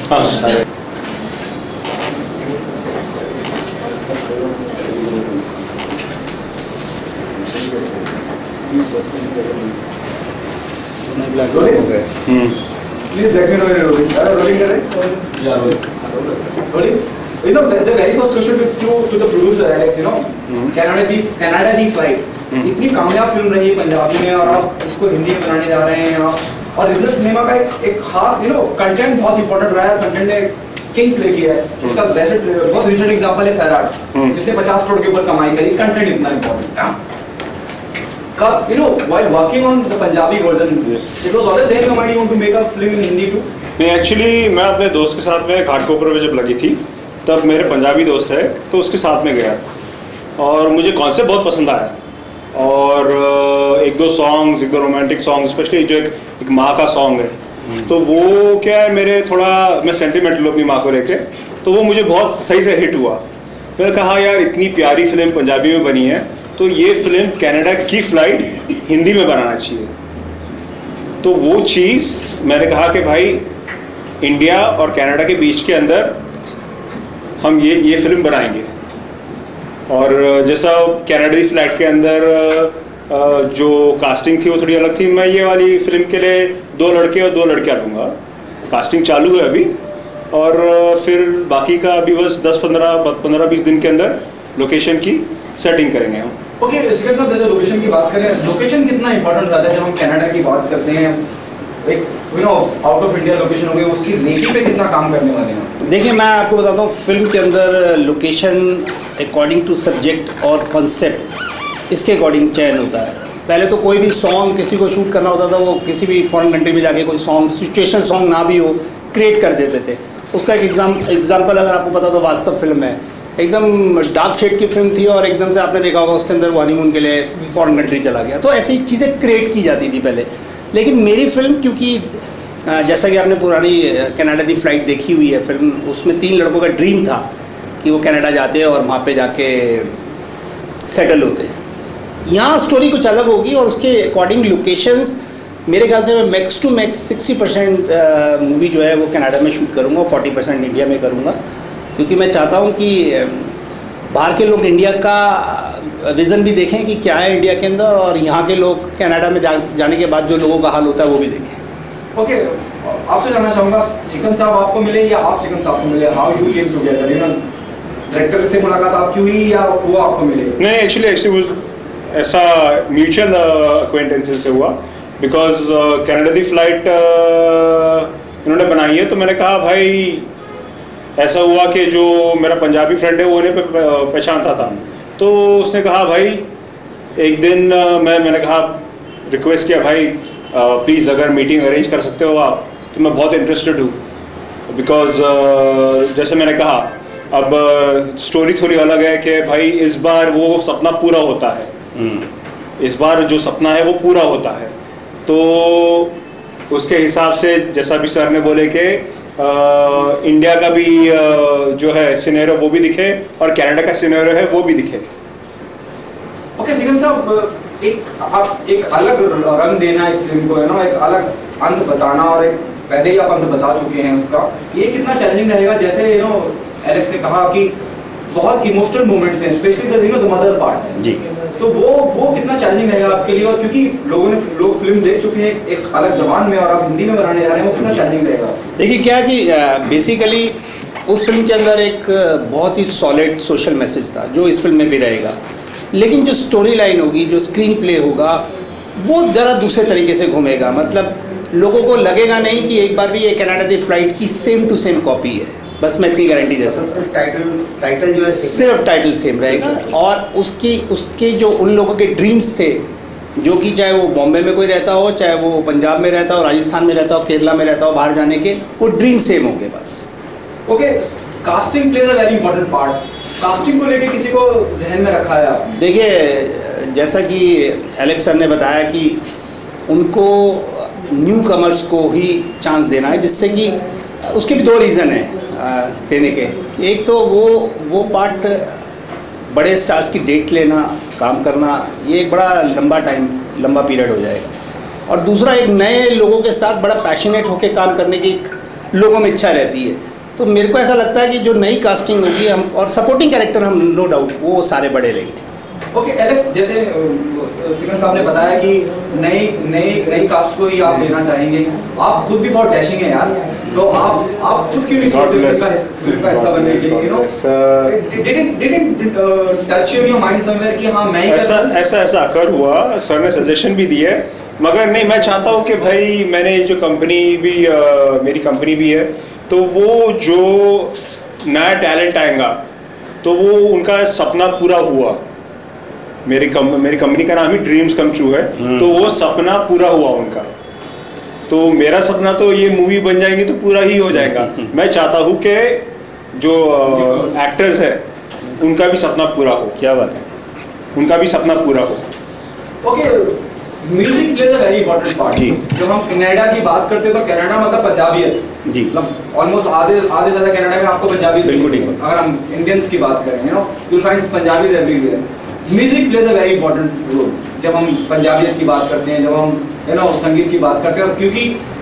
हाँ Please let me know when you're rolling. Rolling करें? Yeah, Rolling. You know, the very first question to the producer, Alex, you know, Canada the flight. इतनी कामयाब film रही है पंजाबी में और आप इसको हिंदी में बनाने जा रहे हैं और रीजनल सिनेमा का एक खास कंटेंट बहुत इंपॉर्टेंट रहा है। कंटेंट ने किंग प्ले किया है। उसका बेस्ट बहुत रिसेंट एग्जांपल है सैराट, जिसने 50 करोड़ के ऊपर कमाई करी। कंटेंट इतना इंपॉर्टेंट है। While working on the Punjabi version, it was always there in your mind you want to make a film in Hindi too? नहीं, एक्चुअली मैं अपने दोस्त के साथ में घाटकोपर में जब लगी थी तब मेरे पंजाबी दोस्त है तो उसके साथ में गया और मुझे कॉन्सेप्ट बहुत पसंद आया और एक दो रोमांटिक सॉन्ग्स, स्पेशली जो एक माँ का सॉन्ग है तो वो क्या है, मेरे थोड़ा मैं सेंटिमेंटल अपनी माँ को लेके, तो वो मुझे बहुत सही से हिट हुआ। मैंने कहा यार इतनी प्यारी फिल्म पंजाबी में बनी है तो ये फिल्म कनाडा की फ्लाइट हिंदी में बनाना चाहिए। तो वो चीज़ मैंने कहा कि भाई इंडिया और कनाडा के बीच के अंदर हम ये फिल्म बनाएंगे। और जैसा कनाडा की फ्लाइट के अंदर जो कास्टिंग थी वो थोड़ी अलग थी। मैं ये वाली फिल्म के लिए 2 लड़के और 2 लड़कियाँ लूँगा। कास्टिंग चालू है अभी और फिर बाकी का अभी बस 10-15-20 दिन के अंदर लोकेशन की सेटिंग करेंगे हम। ओके, सिकंदर साहब, जैसे लोकेशन की बात करें, लोकेशन कितना इंपॉर्टेंट रहता है जब हम कनाडा की बात करते हैं? एक आउट ऑफ इंडिया लोकेशन हो गई, उसकी रेटिंग पे कितना काम करने वाले हैं? देखिए, मैं आपको बताता हूँ, फिल्म के अंदर लोकेशन अकॉर्डिंग टू सब्जेक्ट और कॉन्सेप्ट इसके अकॉर्डिंग चयन होता है। पहले तो कोई भी सॉन्ग किसी को शूट करना होता था, वो किसी भी फॉरेन कंट्री में जाके कोई सॉन्ग, सिचुएशन सॉन्ग ना भी हो, क्रिएट कर देते थे। उसका एक एग्जाम्पल अगर आपको पता तो वास्तव फिल्म है, एकदम डार्क शेड की फिल्म थी और एकदम से आपने देखा होगा उसके अंदर वो हनीमून के लिए फॉरेन कंट्री चला गया। तो ऐसी चीज़ें क्रिएट की जाती थी पहले। लेकिन मेरी फिल्म, क्योंकि जैसा कि आपने पुरानी कनाडा दी फ्लाइट देखी हुई है फिल्म, उसमें 3 लड़कों का ड्रीम था कि वो कनाडा जाते और वहाँ पे जाके सेटल होते। यहाँ स्टोरी कुछ अलग होगी और उसके अकॉर्डिंग लोकेशंस मेरे ख्याल से मैं मैक्स टू मैक्स 60% मूवी जो है वो कनाडा में शूट करूँगा, 40% इंडिया में करूँगा, क्योंकि मैं चाहता हूँ कि बाहर के लोग इंडिया का विज़न भी देखें कि क्या है इंडिया के अंदर, और यहाँ के लोग कनाडा में जाने के बाद जो लोगों का हाल होता है वो भी देखें। ओके, आपसे जानना चाहूँगा, सिकंदर साहब आपको मिले या आप सिकंदर साहब को मिले? How you came together? Director से मुलाकात आपकी हुई या वो आपको मिले? नहीं, एक्चुअली ऐसा म्यूचुअल अक्वेंटेंसेस से हुआ, बिकॉज कनाडा दी फ्लाइट इन्होंने बनाई है तो मैंने कहा भाई, ऐसा हुआ कि जो मेरा पंजाबी फ्रेंड है वो उन्हें पहचानता था, तो उसने कहा भाई एक दिन मैंने कहा, रिक्वेस्ट किया भाई प्लीज़ अगर मीटिंग अरेंज कर सकते हो आप, तो मैं बहुत इंटरेस्टेड हूँ। बिकॉज जैसे मैंने कहा, अब स्टोरी थोड़ी अलग है कि भाई इस बार वो सपना पूरा होता है, इस बार जो सपना है वो पूरा होता है। तो उसके हिसाब से जैसा भी सर ने बोले कि इंडिया का भी जो है सिनेरियो वो भी दिखे और कनाडा का सिनेरियो है वो भी दिखे। ओके सिकंदर साहब, एक अलग रंग देना एक फिल्म को, है ना, एक अलग अंत बताना, और एक पहले ही आप अंत बता चुके हैं उसका, ये कितना चैलेंजिंग रहेगा? जैसे एलेक्स ने कहा कि बहुत इमोशनल मोमेंट्स हैं, स्पेशली द मदर पार्ट जी, तो वो कितना चैलेंजिंग रहेगा आपके लिए? और क्योंकि लोग फिल्म देख चुके हैं एक अलग जबान में और आप हिंदी में बनाने जा रहे हैं, वो कितना चैलेंजिंग रहेगा? देखिए क्या कि बेसिकली उस फिल्म के अंदर एक बहुत ही सॉलिड सोशल मैसेज था जो इस फिल्म में भी रहेगा, लेकिन जो स्टोरी लाइन होगी, जो स्क्रीन प्ले होगा, वो ज़रा दूसरे तरीके से घूमेगा। मतलब लोगों को लगेगा नहीं कि एक बार भी ये कनाडा दी फ्लाइट की सेम टू सेम कॉपी है, बस मैं इतनी गारंटी दे सकता हूँ। टाइटल जो है सिर्फ टाइटल सेम रहेगा, और उसके जो उन लोगों के ड्रीम्स थे, जो कि चाहे वो बॉम्बे में कोई रहता हो, चाहे वो पंजाब में रहता हो, राजस्थान में रहता हो, केरला में रहता हो, बाहर जाने के, वो ड्रीम सेम होंगे बस। Okay, casting plays a very important part. Casting को लेके किसी को ध्यान में रखा है आपने? देखिए, जैसा कि एलेक्स सर ने बताया कि उनको न्यू कमर्स को ही चांस देना है, जिससे कि उसके भी 2 रीज़न हैं देने के। एक तो वो पार्ट बड़े स्टार्स की डेट लेना, काम करना, ये एक बड़ा लंबा पीरियड हो जाएगा, और दूसरा एक नए लोगों के साथ बड़ा पैशनेट होकर काम करने की एक लोगों में इच्छा रहती है। तो मेरे को ऐसा लगता है कि जो नई कास्टिंग होगी हम, और सपोर्टिंग कैरेक्टर हम नो डाउट वो सारे बड़े लेंगे। ओके एलेक्स, जैसे सिकंदर साहब ने बताया कि नई कास्ट को ही आप लेना चाहेंगे, आप खुद भी बहुत डैशिंग है यार, तो आप खुद क्यों नहीं सोचते फिल्म का हिस्सा बनने के लिए, you know? Did it touch you in your mind somewhere कि हाँ मैं ही ऐसा अकर हुआ, सर ने सजेशन भी दिया, मगर नहीं, मैं चाहता हूँ कि भाई मैंने जो कंपनी भी मेरी कंपनी भी है, तो वो जो नया टैलेंट आएगा तो वो उनका सपना पूरा हुआ। मेरी कंपनी का नाम ही ड्रीम्स कम ट्रू है, तो वो सपना पूरा हुआ उनका। तो मेरा सपना तो ये मूवी बन जाएगी तो पूरा ही हो जाएगा। मैं चाहता हूँ कि जो एक्टर्स है उनका भी सपना पूरा हो। क्या बात है, उनका भी सपना पूरा हो। Okay, music plays a very important part. जब हम कनाडा की बात करते हैं तो कनाडा मतलब पंजाबियत जी, मतलब ऑलमोस्ट आधे ज़्यादा कनाडा में आपको पंजाबी सुनेंगे। अगर हम इंडियंस की बात करें, you know, you will find Punjabis everywhere. Music plays a very important role जब हम पंजाबियत की बात करते हैं, जब हम यू नो संगीत की बात करते हैं, और क्योंकि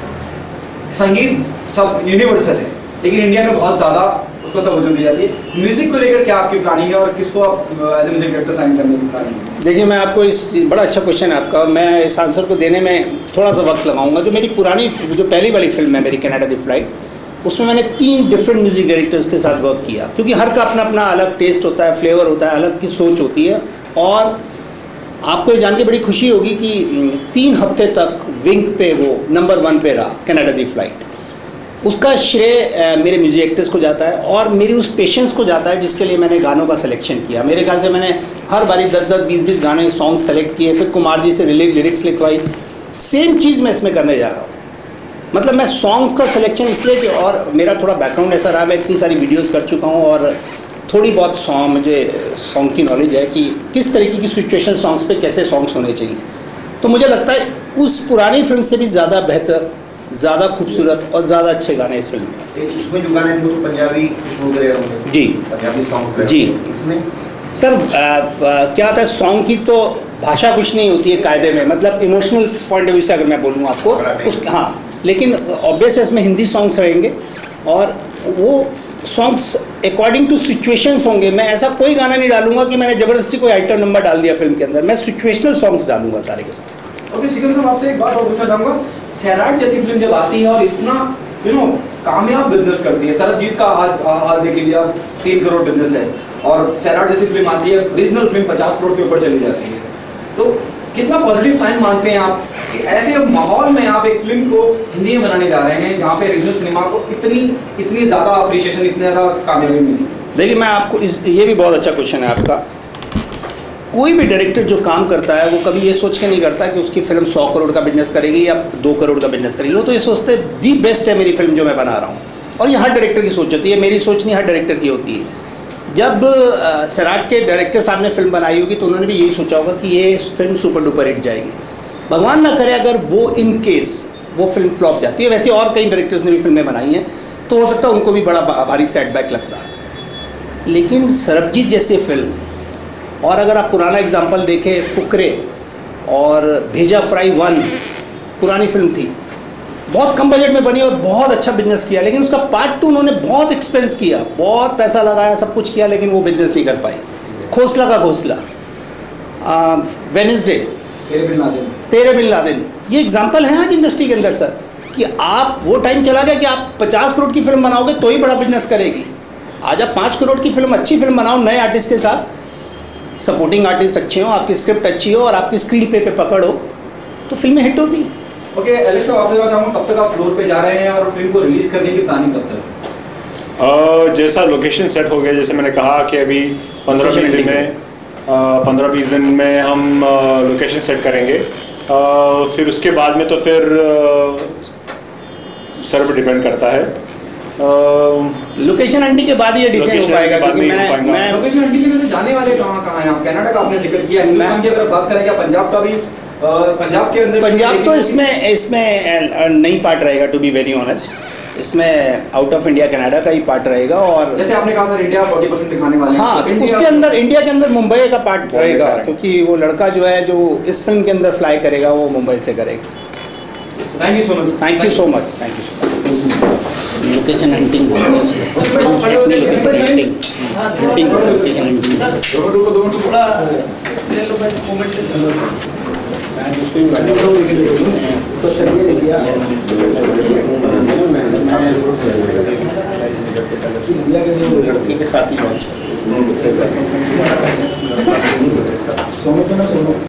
संगीत सब यूनिवर्सल है, लेकिन इंडिया में बहुत ज़्यादा उसको तवज्जो दी जाती है। म्यूजिक को लेकर क्या आपकी प्लानिंग है और किसको आप as a music director sign करने की प्लानिंग है? देखिए, मैं आपको इस बड़ा अच्छा क्वेश्चन है आपका, मैं इस आंसर को देने में थोड़ा सा वक्त लगाऊंगा। जो मेरी पुरानी जो पहली वाली फिल्म है मेरी कनाडा दी फ्लाइट, उसमें मैंने 3 डिफरेंट म्यूजिक डायरेक्टर्स के साथ वर्क किया, क्योंकि हर का अपना अपना अलग टेस्ट होता है, फ्लेवर होता है, अलग की सोच होती है। और आपको ये जान के बड़ी खुशी होगी कि 3 हफ्ते तक विंग पे वो नंबर 1 पे रहा कनाडा दी फ्लाइट। उसका श्रेय मेरे म्यूजिक एक्टर्स को जाता है और मेरी उस पेशेंस को जाता है जिसके लिए मैंने गानों का सिलेक्शन किया। मेरे ख्याल से मैंने हर बारी 10-10, 20-20 गाने सॉन्ग सेलेक्ट किए, फिर कुमार जी से लिरिक्स लिखवाई। सेम चीज़ मैं इसमें करने जा रहा हूँ। मतलब मैं सॉन्ग्स का सिलेक्शन इसलिए कि, और मेरा थोड़ा बैकग्राउंड ऐसा रहा, मैं इतनी सारी वीडियोज़ कर चुका हूँ और थोड़ी बहुत मुझे सॉन्ग की नॉलेज है कि किस तरीके की सिचुएशन सॉन्ग्स पे कैसे सॉन्ग्स होने चाहिए। तो मुझे लगता है उस पुरानी फिल्म से भी ज़्यादा बेहतर, ज़्यादा खूबसूरत और ज़्यादा अच्छे गाने इस फिल्म में। इसमें जो गाने थे तो पंजाबी खुशबू के होंगे जी, पंजाबी सॉन्ग्स जी। इसमें सर क्या होता है, सॉन्ग की तो भाषा कुछ नहीं होती है कायदे में, मतलब इमोशनल पॉइंट ऑफ व्यू से अगर मैं बोलूँ आपको उस, हाँ, लेकिन ऑब्वियस इसमें हिंदी सॉन्ग्स रहेंगे और वो सॉन्ग्स अकॉर्डिंग टू सिचुएशंस होंगे। मैं ऐसा कोई गाना नहीं डालूंगा कि मैंने ज़बरदस्ती कोई आइटम नंबर डाल दिया फिल्म के अंदर, मैं सिचुएशनल सॉन्ग्स डालूंगा सारे के साथ। ओके सिकंदर साहब, आपसे एक बात और पूछना चाहूँगा। सैराट जैसी फिल्म जब आती है और इतना यू नो कामयाब बिजनेस करती है, सरबजीत का हाल देख लीजिए आप, 3 करोड़ बिजनेस है, और सैराट जैसी फिल्म आती है, रीजनल फिल्म 50 करोड़ के ऊपर चली जाती है, तो कितना पॉजिटिव साइन मानते हैं आप कि ऐसे माहौल में आप एक फिल्म को हिंदी में बनाने जा रहे हैं जहाँ पे रीजनल सिनेमा को इतनी ज़्यादा अप्रिशिएशन, इतनी ज़्यादा कामयाबी मिली? देखिए, मैं आपको ये भी बहुत अच्छा क्वेश्चन है आपका। कोई भी डायरेक्टर जो काम करता है वो कभी ये सोच के नहीं करता कि उसकी फिल्म 100 करोड़ का बिजनेस करेगी या 2 करोड़ का बिजनेस करेगी। वो तो ये सोचते हैं दी बेस्ट है मेरी फिल्म जो मैं बना रहा हूँ, और ये हर डायरेक्टर की सोच होती है, मेरी सोच नहीं, हर डायरेक्टर की होती है। जब सैराट के डायरेक्टर साहब ने फिल्म बनाई होगी तो उन्होंने भी यही सोचा होगा कि ये फिल्म सुपर डुपर हिट जाएगी। भगवान ना करे अगर वो इन केस वो फिल्म फ्लॉप जाती है, वैसे और कई डायरेक्टर्स ने भी फिल्में बनाई हैं, तो हो सकता है उनको भी बड़ा भारी सेटबैक लगता है। लेकिन सरबजीत जैसी फिल्म, और अगर आप पुराना एग्जाम्पल देखें, फुकरे और भेजा फ्राई 1 पुरानी फिल्म थी, बहुत कम बजट में बनी और बहुत अच्छा बिजनेस किया, लेकिन उसका पार्ट 2 उन्होंने बहुत एक्सपेंस किया, बहुत पैसा लगाया, सब कुछ किया, लेकिन वो बिजनेस नहीं कर पाई। खोसला का घोसला, वेडनेसडे, तेरे बिन लादेन, ये एग्जाम्पल हैं आज इंडस्ट्री के अंदर सर, कि आप वो टाइम चला गया कि आप 50 करोड़ की फिल्म बनाओगे तो ही बड़ा बिजनेस करेगी। आज आप 5 करोड़ की फिल्म, अच्छी फिल्म बनाओ नए आर्टिस्ट के साथ, सपोर्टिंग आर्टिस्ट अच्छे हो, आपकी स्क्रिप्ट अच्छी हो और आपकी स्क्रीन पे पकड़ हो, तो फिल्में हिट होती हैं। ओके एलेक्स साहब, आपसे बात हम कब तक आप फ्लोर पे जा रहे हैं और फिल्म को रिलीज करने की प्लानिंग कब तक? जैसा लोकेशन सेट हो गया, जैसे मैंने कहा कि अभी 15-20 दिन में हम लोकेशन सेट करेंगे, फिर उसके बाद में तो फिर सर पर डिपेंड करता है। लोकेशन हंटिंग के बाद ये डिसीजन हो पाएगा, क्योंकि मैं लोकेशन हंटिंग के वजह जाने वाले कहाँ हैं आप? कनाडा का आपने जिक्र किया, हिंदुस्तान की अगर बात करें क्या पंजाब का भी, पंजाब के अंदर, पंजाब तो इसमें नहीं पार्ट रहेगा, टू बी वेरी ऑनेस्ट। इसमें आउट ऑफ इंडिया कनाडा का ही पार्ट रहेगा, और जैसे आपने कहा सर इंडिया 40% दिखाने वाले हैं, हाँ, तो उसके अंदर इंडिया के अंदर मुंबई का पार्ट रहेगा, क्योंकि वो लड़का जो है जो इस फिल्म के अंदर फ्लाई करेगा वो मुंबई से करेगा। Thank you so much. Thank you so much. Location hunting बोलते हैं उसको। लोकेशन हंटिंग लड़के के साथ ही लॉन्च